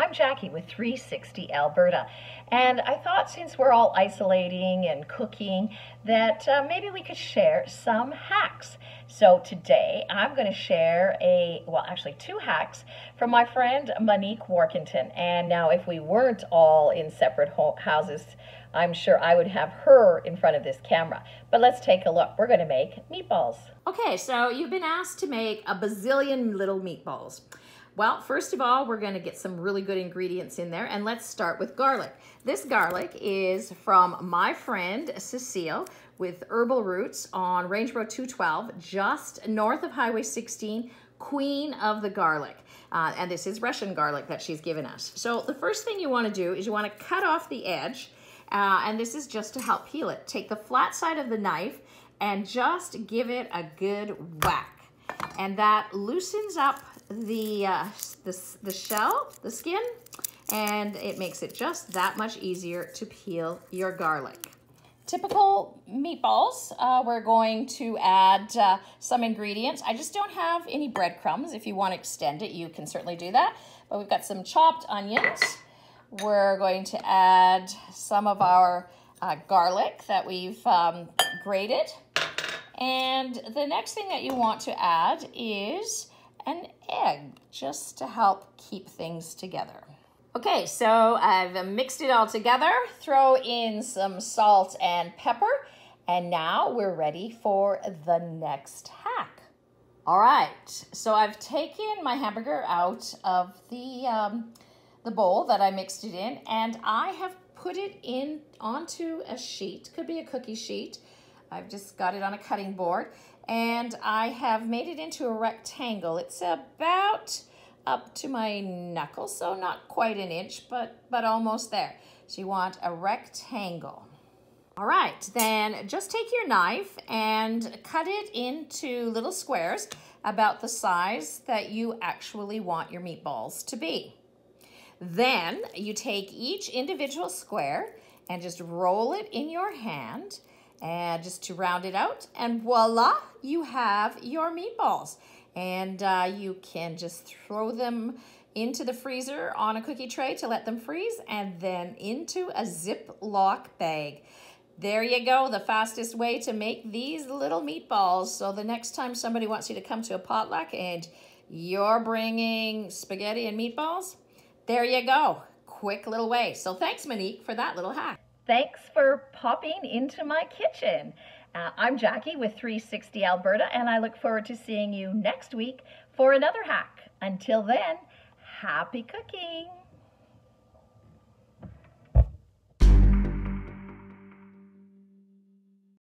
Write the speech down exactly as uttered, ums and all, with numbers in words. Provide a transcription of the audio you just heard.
I'm Jackie with three sixty Alberta, and I thought since we're all isolating and cooking that uh, maybe we could share some hacks. So today I'm going to share a, well actually two hacks from my friend Monique Warkentin. And now if we weren't all in separate houses, I'm sure I would have her in front of this camera. But let's take a look. We're going to make meatballs. Okay, so you've been asked to make a bazillion little meatballs. Well, first of all, we're going to get some really good ingredients in there, and let's start with garlic. This garlic is from my friend Cecile with Herbal Roots on Range Road two twelve, just north of Highway sixteen, queen of the garlic. Uh, and this is Russian garlic that she's given us. So the first thing you want to do is you want to cut off the edge, uh, and this is just to help peel it. Take the flat side of the knife and just give it a good whack. And that loosens up the, uh, the, the shell, the skin, and it makes it just that much easier to peel your garlic. Typical meatballs, uh, we're going to add uh, some ingredients. I just don't have any breadcrumbs. If you want to extend it, you can certainly do that. But we've got some chopped onions. We're going to add some of our uh, garlic that we've um, grated. And the next thing that you want to add is an egg, just to help keep things together. Okay, so I've mixed it all together. Throw in some salt and pepper, and now we're ready for the next hack. All right, so I've taken my hamburger out of the, um, the bowl that I mixed it in, and I have put it in onto a sheet, could be a cookie sheet. I've just got it on a cutting board, and I have made it into a rectangle. It's about up to my knuckle, so not quite an inch, but, but almost there. So you want a rectangle. All right, then just take your knife and cut it into little squares about the size that you actually want your meatballs to be. Then you take each individual square and just roll it in your hand, and just to round it out, and voila, you have your meatballs. And uh, you can just throw them into the freezer on a cookie tray to let them freeze, and then into a Ziploc bag. There you go, the fastest way to make these little meatballs. So the next time somebody wants you to come to a potluck and you're bringing spaghetti and meatballs, there you go, quick little way. So thanks, Monique, for that little hack. Thanks for popping into my kitchen. Uh, I'm Jackie with three sixty Alberta, and I look forward to seeing you next week for another hack. Until then, happy cooking.